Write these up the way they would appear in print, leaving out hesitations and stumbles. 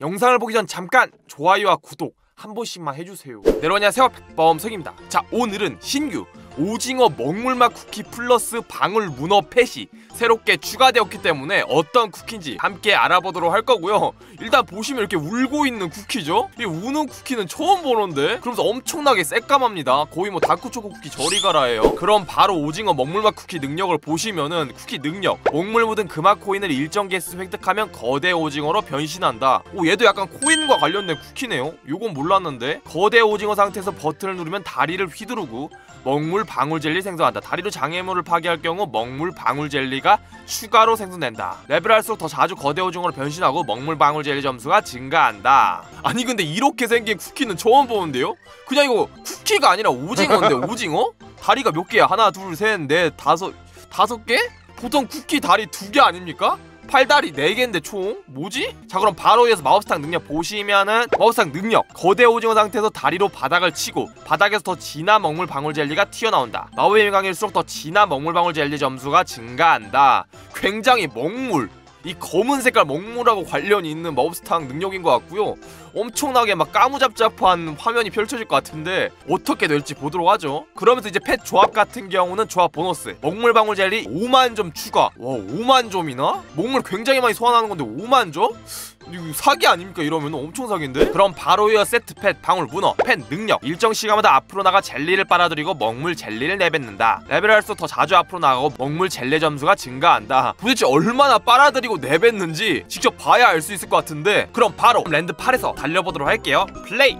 영상을 보기 전 잠깐 좋아요와 구독 한 번씩만 해주세요. 네, 여러분 안녕하세요, 백범석입니다. 자, 오늘은 신규 오징어 먹물맛 쿠키 플러스 방울 문어 팻이 새롭게 추가되었기 때문에 어떤 쿠키인지 함께 알아보도록 할 거고요. 일단 보시면 이렇게 울고 있는 쿠키죠? 이 우는 쿠키는 처음 보는데? 그러면서 엄청나게 새까맣니다. 거의 뭐 다크초코 쿠키 저리 가라예요. 그럼 바로 오징어 먹물맛 쿠키 능력을 보시면은 쿠키 능력 먹물 묻은 금화 코인을 일정 개수 획득하면 거대 오징어로 변신한다. 오, 얘도 약간 코인과 관련된 쿠키네요. 요건 몰랐는데 거대 오징어 상태에서 버튼을 누르면 다리를 휘두르고 먹물 방울 젤리 생성한다. 다리로 장애물을 파괴할 경우 먹물 방울 젤리가 추가로 생성된다. 레벨할수록 더 자주 거대 오징어로 변신하고 먹물 방울 젤리 점수가 증가한다. 아니 근데 이렇게 생긴 쿠키는 처음 보는데요? 그냥 이거 쿠키가 아니라 오징어인데 오징어? 다리가 몇 개야? 하나 둘 셋 넷 다섯 개? 보통 쿠키 다리 2개 아닙니까? 팔다리 4개인데 총? 뭐지? 자, 그럼 바로 이어서 마법사탕 능력 보시면은 마법사탕 능력 거대 오징어 상태에서 다리로 바닥을 치고 바닥에서 더 진한 먹물 방울 젤리가 튀어나온다. 마법의 강일수록 더 진한 먹물 방울 젤리 점수가 증가한다. 굉장히 먹물, 이 검은 색깔 먹물하고 관련이 있는 마법사탕 능력인 것 같고요. 엄청나게 막 까무잡잡한 화면이 펼쳐질 것 같은데 어떻게 될지 보도록 하죠. 그러면서 이제 펫 조합 같은 경우는 조합 보너스 먹물 방울 젤리 5만 점 추가. 와, 5만 점이나? 먹물 굉장히 많이 소환하는 건데 5만 점? 이거 사기 아닙니까? 이러면 엄청 사기인데? 그럼 바로 이어 세트 펫 방울 문어 펫 능력 일정 시간마다 앞으로 나가 젤리를 빨아들이고 먹물 젤리를 내뱉는다. 레벨할수록 더 자주 앞으로 나가고 먹물 젤리 점수가 증가한다. 도대체 얼마나 빨아들이고 내뱉는지 직접 봐야 알 수 있을 것 같은데, 그럼 바로 랜드 8에서 달려보도록 할게요. 플레이!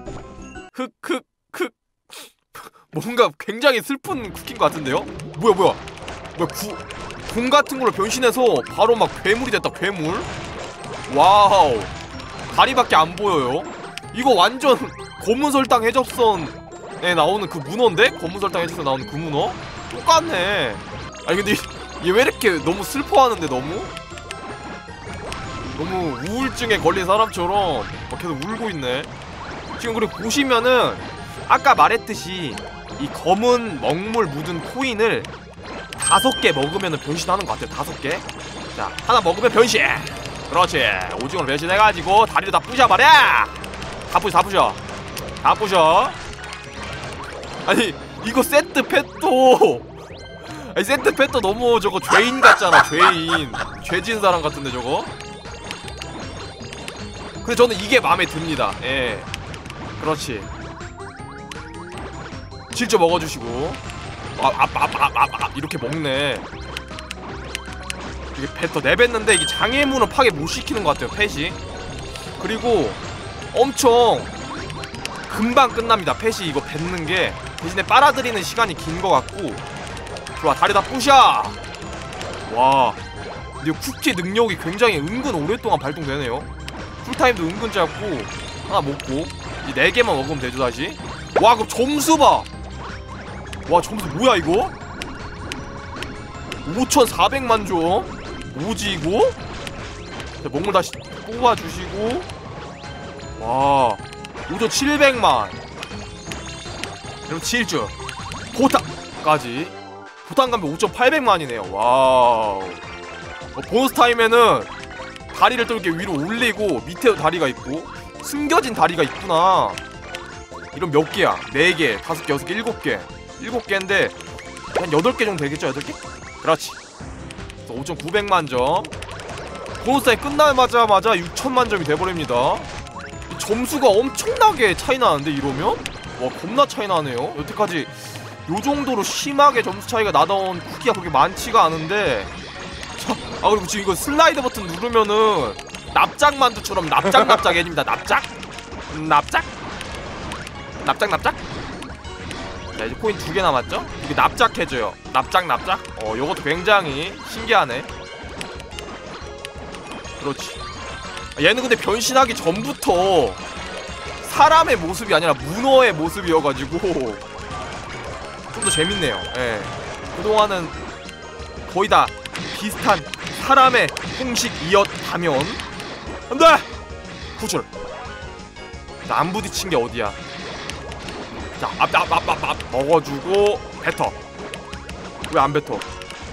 흑흑흑. 뭔가 굉장히 슬픈 쿠키인 것 같은데요? 뭐야 공 같은 걸로 변신해서 바로 막 괴물이 됐다. 괴물? 와우, 다리밖에 안 보여요. 이거 완전 검은 설탕 해적선에 나오는 그 문어인데? 검은 설탕 해적선에 나오는 그 문어? 똑같네. 아니 근데 얘 왜 이렇게 너무 슬퍼하는데 너무 우울증에 걸린 사람처럼 막 계속 울고 있네. 지금 그리고 보시면은 아까 말했듯이 이 검은 먹물 묻은 코인을 5개 먹으면 변신하는 것 같아요. 5개. 자, 하나 먹으면 변신. 그렇지. 오징어로 변신해가지고 다리를 다 부셔버려. 다 부셔. 아니 이거 세트 펫도 아니 세트 펫도 너무 저거 죄인 같잖아. 죄진 사람 같은데 저거. 근데 저는 이게 마음에 듭니다. 예, 그렇지. 직접 먹어주시고 이렇게 먹네. 이게 펫 더 내뱉는데 이게 장애물은 파괴 못 시키는 것 같아요, 펫이. 그리고 엄청 금방 끝납니다, 펫이 이거 뱉는 게. 대신에 빨아들이는 시간이 긴 것 같고. 좋아, 다리 다 부셔. 와, 근데 쿠키 능력이 굉장히 은근 오랫동안 발동되네요. 쿨타임도 은근 짧고. 하나 먹고 이 4개만 먹으면 되죠 다시. 와, 그럼 점수 봐. 와, 점수 뭐야 이거? 5,400만 점? 뭐지 이거? 자, 먹물 다시 뽑아주시고. 와, 5,700만. 그럼 7주 보상까지. 보상 가면 5,800만이네요 와우. 보너스 타임에는 다리를 또 이렇게 위로 올리고 밑에도 다리가 있고 숨겨진 다리가 있구나. 이런 몇 개야? 4개, 5개, 6개, 7개. 7개인데 한 8개 정도 되겠죠? 8개? 그렇지. 5,900만 점. 보너스 타임 끝나자마자 6,000만 점이 돼버립니다. 점수가 엄청나게 차이나는데 이러면? 와, 겁나 차이나네요. 여태까지 요정도로 심하게 점수 차이가 나던 쿠키가 그렇게 많지가 않은데. 자, 그리고 지금 이거 슬라이드 버튼 누르면은 납작만두처럼 납작해집니다. 납작. 자, 이제 코인 2개 남았죠? 이게 납작해져요. 납작. 요것도 굉장히 신기하네. 그렇지. 얘는 근데 변신하기 전부터 사람의 모습이 아니라 문어의 모습이어가지고 좀 더 재밌네요. 예. 그동안은 거의 다 비슷한 사람의 형식이었다면. 안돼! 구출. 자, 안 부딪힌 게 어디야. 자, 앞 먹어주고 뱉어. 왜 안 뱉어?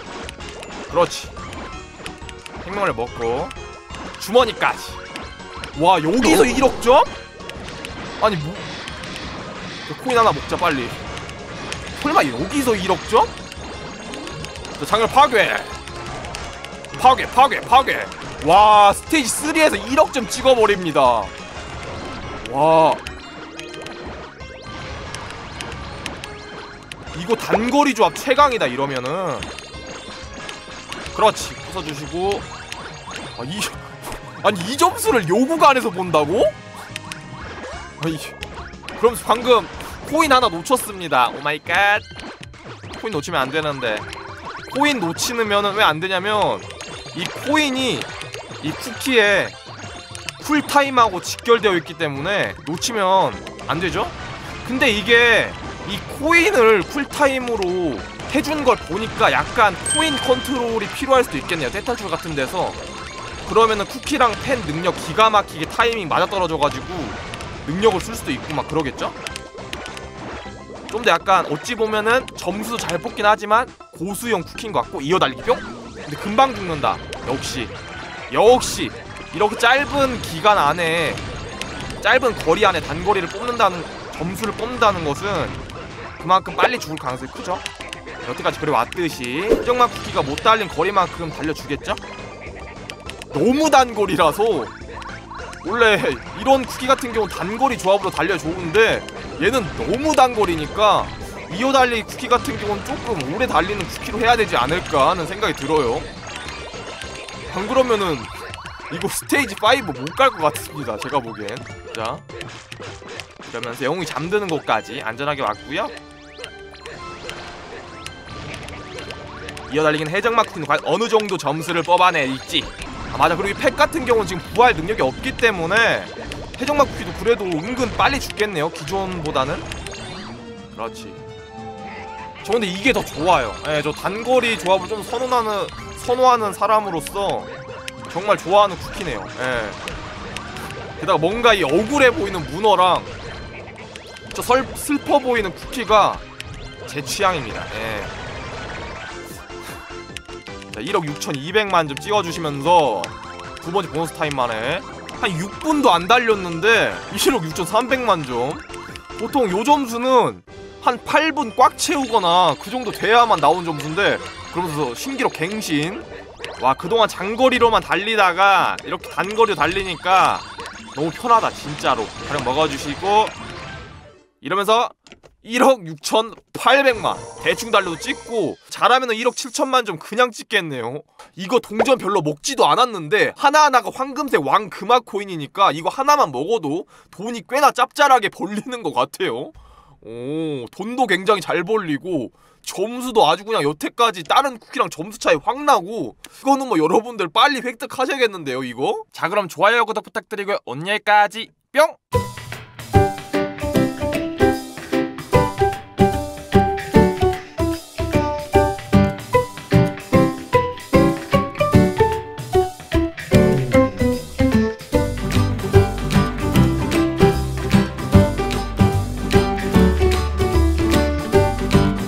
그렇지. 생명을 먹고 주머니까지. 와 여기서 1억 점? 아니 뭐 코인 하나 먹자 빨리. 설마 여기서 1억 점? 자, 장을 파괴. 와 스테이지 3에서 1억 점 찍어버립니다. 와 이거 단거리 조합 최강이다 이러면은. 그렇지 부숴주시고. 아니 이 점수를 요구간에서 본다고? 아니 그럼 방금 코인 하나 놓쳤습니다. 오마이갓. 코인 놓치면 안되는데. 코인 놓치면은 왜 안되냐면 이 코인이 이 쿠키에 쿨타임하고 직결되어 있기 때문에 놓치면 안되죠? 근데 이게 이 코인을 쿨타임으로 해준 걸 보니까 약간 코인 컨트롤이 필요할 수도 있겠네요. 떼탈출 같은 데서. 그러면은 쿠키랑 펜 능력 기가 막히게 타이밍 맞아떨어져가지고 능력을 쓸 수도 있고 막 그러겠죠? 좀 더 약간 어찌 보면은 점수도 잘 뽑긴 하지만 고수용 쿠키인 것 같고. 이어달리기 뿅? 근데 금방 죽는다. 역시 이렇게 짧은 기간 안에, 짧은 거리 안에 단거리를 뽑는다는, 점수를 뽑는다는 것은 그만큼 빨리 죽을 가능성이 크죠. 여태까지 그래 왔듯이 해적맛 쿠키가 못 달린 거리만큼 달려주겠죠? 너무 단거리라서 원래 이런 쿠키 같은 경우는 단거리 조합으로 달려 좋은데 얘는 너무 단거리니까 이어달리기 쿠키 같은 경우는 조금 오래 달리는 쿠키로 해야 되지 않을까 하는 생각이 들어요. 안 그러면은 이거 스테이지 5 못 갈 것 같습니다 제가 보기엔. 자 이러면서 영웅이 잠드는 곳까지 안전하게 왔고요. 이어달리기는 해적맛 쿠키는 과연 어느 정도 점수를 뽑아낼지. 아 맞아, 그리고 이 팩 같은 경우는 지금 부활 능력이 없기 때문에 해적맛 쿠키도 그래도 은근 빨리 죽겠네요 기존보다는. 그렇지. 저 근데 이게 더 좋아요. 예, 저 단거리 조합을 좀 선호하는 사람으로서 정말 좋아하는 쿠키네요. 예. 게다가 뭔가 이 억울해 보이는 문어랑 저 슬퍼 보이는 쿠키가 제 취향입니다. 예. 자, 1억 6,200만 점 찍어주시면서 두 번째 보너스 타임 만에 한 6분도 안 달렸는데 1억 6,300만 점. 보통 요 점수는 한 8분 꽉 채우거나 그 정도 돼야만 나온 점수인데, 그러면서 신기록 갱신. 와, 그동안 장거리로만 달리다가 이렇게 단거리로 달리니까 너무 편하다 진짜로. 가령 먹어주시고 이러면서 1억 6,800만 대충 달려도 찍고, 잘하면 1억 7천만 점 그냥 찍겠네요. 이거 동전 별로 먹지도 않았는데 하나하나가 황금색 왕 금화 코인이니까 이거 하나만 먹어도 돈이 꽤나 짭짤하게 벌리는 것 같아요. 오, 돈도 굉장히 잘 벌리고 점수도 아주 그냥 여태까지 다른 쿠키랑 점수 차이 확 나고, 이거는 뭐 여러분들 빨리 획득하셔야겠는데요 이거? 자, 그럼 좋아요 구독 부탁드리고요. 오늘 여기까지 뿅!